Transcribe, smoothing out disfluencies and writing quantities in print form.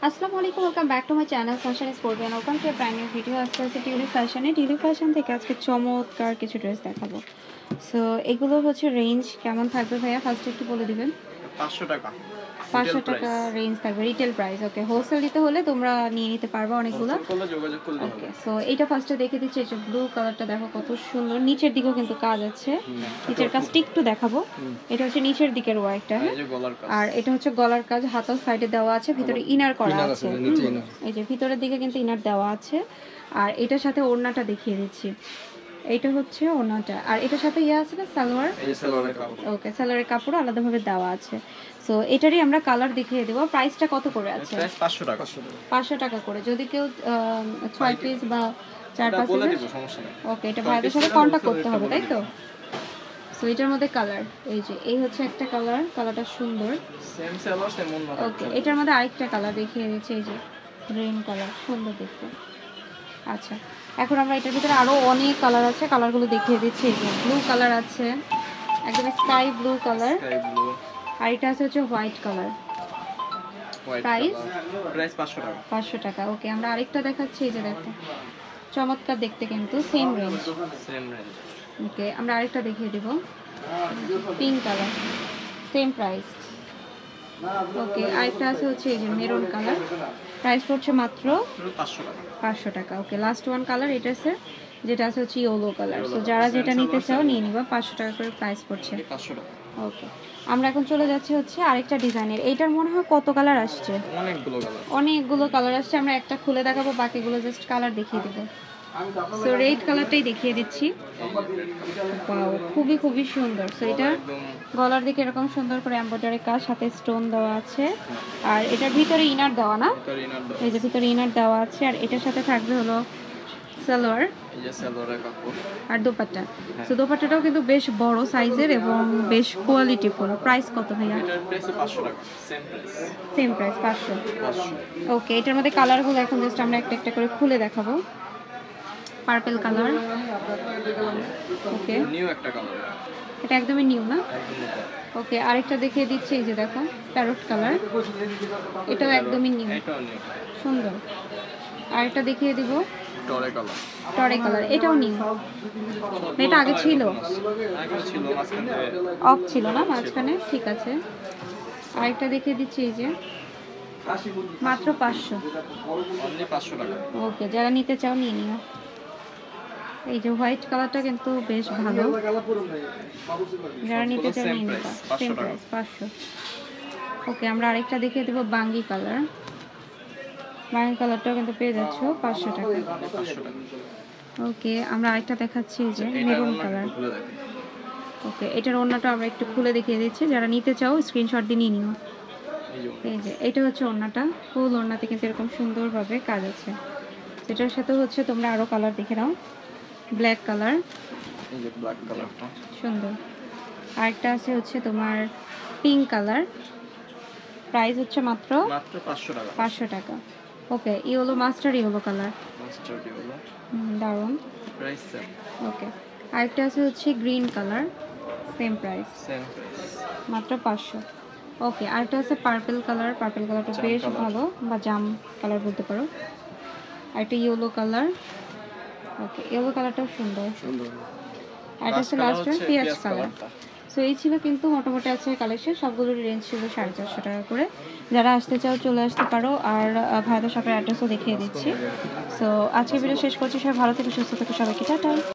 আসসালামু আলাইকুম, welcome back to my channel fashion is করবেন। Welcome to brand new video. আজকে আছে টিউলিপ ফ্যাশনে। টিউলিপ ফ্যাশন থেকে আজকে চমৎকার কিছু ড্রেস দেখাবো। সো এগুলো হচ্ছে রেঞ্জ কেমন থাকবে ভাইয়া, ফার্স্ট একটু বলে দিবেন। 500 টাকা 500 টাকা রেঞ্জ থাকবে রিটেল প্রাইস। ওকে, হোলসেল দিতে হলে তোমরা নিয়ে নিতে পারবে অনেকগুলো। ওকে, সো এইটা ফার্স্টে দেখে দিচ্ছি। এই যে ব্লু কালারটা দেখো কত সুন্দর, নিচের দিকেও কিন্তু কাজ আছে। নিচের কাজটা একটু দেখাবো। এটা হচ্ছে নিচের দিকের ওয়ার্কটা, হ্যাঁ, আর এটা হচ্ছে গলার কাজ, হাতার সাইডে দেওয়া আছে, ভিতরে ইনার করা আছে। এই যে ভিতরের দিকে কিন্তু ইনার দেওয়া আছে। আর এটার সাথে ওড়নাটা দেখিয়ে দিচ্ছি। এইটা হচ্ছে ওড়নাটা, আর এটার সাথে ইয়ে আছে না, সালোয়ার। ওকে, সালোয়ারের কাপড় আলাদাভাবে দেওয়া আছে। সো এটারই আমরা কালার দেখিয়ে দেবো। প্রাইসটা কত করে আছে? 500 টাকা করে। যদি কেউ 6 পিস বা 4-5 পিস, ওকে, এটা ভাইদের সাথে কন্ট্যাক্ট করতে হবে, তাই তো? সো এটার মধ্যে কালার, এই যে এই হচ্ছে একটা কালার, কালারটা সুন্দর। সেম সালোয়ার সেম ওন্না। ওকে, এটার মধ্যে আরেকটা কালার দেখিয়ে দিচ্ছি, এই যে গ্রিন কালার, সুন্দর দেখতে। আচ্ছা, এখন আমরা এটার ভিতরে আরো অনেক কালার আছে, কালারগুলো দেখিয়ে দিচ্ছি। এই যে ব্লু কালার আছে, একদম স্কাই ব্লু কালার, আর এটা আছে হচ্ছে হোয়াইট কালার। প্রাইস 500 টাকা। ওকে, আমরা আরেকটা দেখাচ্ছি, এই যে দেখো চমৎকার দেখতে, কিন্তু সেম রেঞ্জ। ওকে, আমরা আরেকটা দেখিয়ে দেব, pink colour, same price. Okay, আরেকটা আছে হচ্ছে এই যে মেরুন কালার, প্রাইস পড়ছে মাত্র 500 টাকা। ওকে, লাস্ট ওয়ান কালার এটা আছে, যেটা আছে হচ্ছে ইয়েলো কালার। সো যারা যেটা নিতে চাও নিয়ে নিবা, 500 টাকা করে প্রাইস পড়ছে। ওকে, আমরা এখন চলে যাচ্ছি হচ্ছে আরেকটা ডিজাইনের। এইটার মনে হয় কত কালার আসছে? অনেকগুলো কালার আসছে। আমরা একটা খুলে দেখাবো, বাকিগুলো জাস্ট কালার দেখিয়ে দেবো। সো রেড কালারটাই দেখিয়ে দিচ্ছি। ওয়াও, খুবই সুন্দর। সো এটা গলার দিকে এরকম সুন্দর করে এমব্রয়ডারি কাজ, সাথে স্টোন দেওয়া আছে, আর এটার ভিতরে ইনার দেওয়া না, এই যে ভিতরে ইনার দেওয়া আছে। আর এটার সাথে থাকবে হলো সালোয়ার, এই যে সালোয়ারের কাপড় আর দোপাট্টা। সো দোপাট্টাটাও কিন্তু বেশ বড় সাইজের এবং বেশ কোয়ালিটিফুল। প্রাইস কত ভাইয়া? এটার প্রাইস 500 টাকা, সেম প্রাইস 500। ওকে, এটার মধ্যে কালারগুলো এখন জাস্ট আমরা একটা একটা করে খুলে দেখাবো। পার্পল কালার, ওকে, নিউ একটা কালার, এটা একদমই নিউ না? ওকে, আরেকটা দেখিয়ে দিচ্ছি, এই যে দেখো প্যারট কালার, এটাও একদমই নিউ, সুন্দর। আরেকটা দেখিয়ে দিব, টরে কালার, এটাও নিউ। এটা আগে ছিল অফ ছিল না মাঝখানে, ঠিক আছে। আরেকটা দেখিয়ে দিচ্ছি, এই যে মাত্র 500 টাকা। ওকে, যারা নিতে চাও নিয়ে নিও। এই যে হোয়াইট কালারটা কিন্তু বেশ ভালো, যারা নিতে চাও নিয়ে নিবা, সেম প্রাইস 500। ওকে, আমরা আরেকটা দেখিয়ে দেবো বাঙ্গি কালার। বাঙ্গি কালারটাও কিন্তু পেয়ে যাচ্ছ 500 টাকা। ওকে, আমরা আরেকটা দেখাচ্ছি, এই যে মেরুন কালার। ওকে, এটার ওড়নাটা আমরা একটু খুলে দেখিয়ে দিচ্ছি, যারা নিতে চাও স্ক্রিনশট দিয়ে নিয়ে নিও। এই যে এটা হচ্ছে ওড়নাটা, ফুল ওড়নাতে কিন্তু এরকম সুন্দরভাবে কাজ আছে। এটার সাথে হচ্ছে তোমরা আরো কালার দেখে নাও, ব্ল্যাক কালার, এই যে ব্ল্যাক কালারটা সুন্দর। আরেকটা আছে হচ্ছে তোমার পিঙ্ক কালার, প্রাইস হচ্ছে মাত্র 500 টাকা। Okay, yellow, mustard yellow colour, দারুন প্রাইস সেম। ওকে, আরেকটা আছে হচ্ছে গ্রিন কালার, সেম প্রাইস মাত্র 500। ওকে, আরেকটা আছে পার্পল কালার, পার্পল কালারটা বেশ ভালো, বা জাম কালার বলতে পারো। আরেকটা ইয়েলো কালার, ওকে, ইয়েলো কালারটাও সুন্দর। আর এটা হচ্ছে লাস্ট ওয়ান, পেঁয়াজ কালার। সো এই ছিল কিন্তু মোটামুটি আছে কালেকশন, সবগুলোর রেঞ্জ ছিল 450 টাকা করে। যারা আসতে চাও চলে আসতে পারো, আর ভাইদের শপের অ্যাড্রেসও দেখিয়ে দিচ্ছি। সো আজকে ভিডিও শেষ করছি, সবাই ভালো থেকে সুস্থ থেকে সবাইকে টাটা।